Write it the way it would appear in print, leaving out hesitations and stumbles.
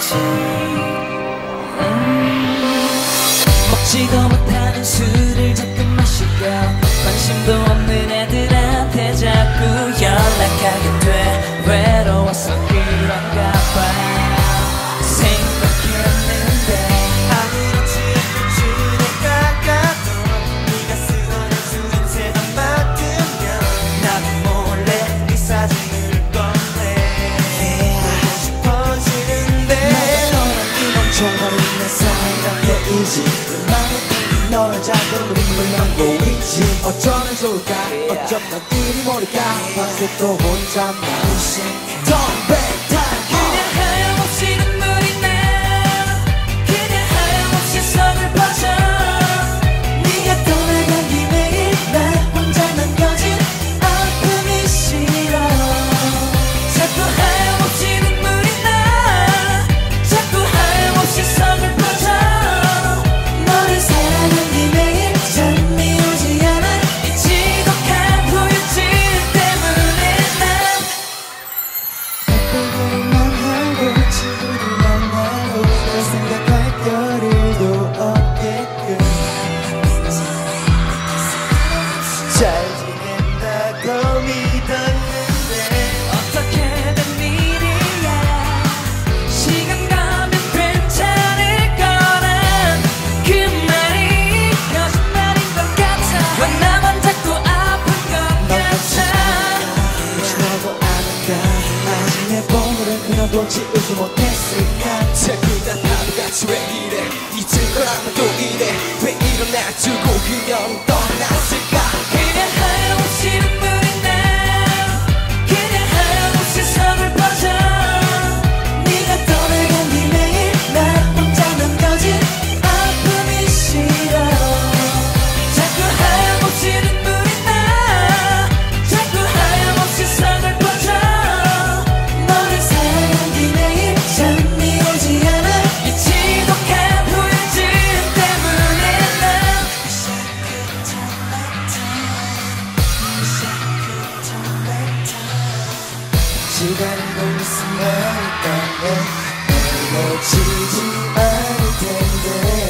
먹지도 못하는 술을 자꾸 마시고 관심도 없는 애들한테 자꾸 연락하게 돼. 외로워서 그런가 봐. 생각했는데 아무렇지 않게 줄에 깎아도 네가 쓰던 술은 세잔 맡으면 나도 몰래 네 사진을 꺼내 보고 싶어지는데 너랑 이 멈춰버린 내 사이가 보이지. 너를 잡고 눈물 남고 있지. 어쩌면 좋을까 어쩌면 이리 모를까 밤새 또 혼자만 Turn back time. 그냥 하염없이 눈물이 나. 그냥 하염없이 서글퍼져. 네가 떠나간 뒤에 나 혼자 남겨진 아픔이 싫어. 자꾸 하염없이 눈물이 나. 자꾸 하염없이 서글퍼져. 너를 사랑한 뒤에 잠이 오지 않아. 이 지독한 후유증 때문에 난 바쁘기만 하고 친구를 만나고 널 생각할 겨를도 없게끔 잘 지낸다고 믿었는데 어떻게든 일이야. 시간 가면 괜찮을 거란 그 말이 거짓말인 것 같아. 왜 나만 자꾸 아픈 것 같아. 혹시 너도 아는가 아직 내 보물을 그녀도 지우지 못했을까. 자꾸 다 하루같이 왜 이래 잊을 거라면 또 이래 왜 일어나 두고 그녀는 떠났을까. 그냥 하염없이 눈물이 나. 그냥 하염없이 서글퍼져. 네가 떠나간 뒤에 나 혼자 남겨진 아픔이 싫어. 자꾸 하염없이 눈물이 나. 자꾸 하염없이 서글퍼져. 너를 사랑한 뒤에 잠이 오지 않아. 이 지독한 후유증 때문에 난 시간은 돌렸으면 너를 놓치지 않을 텐데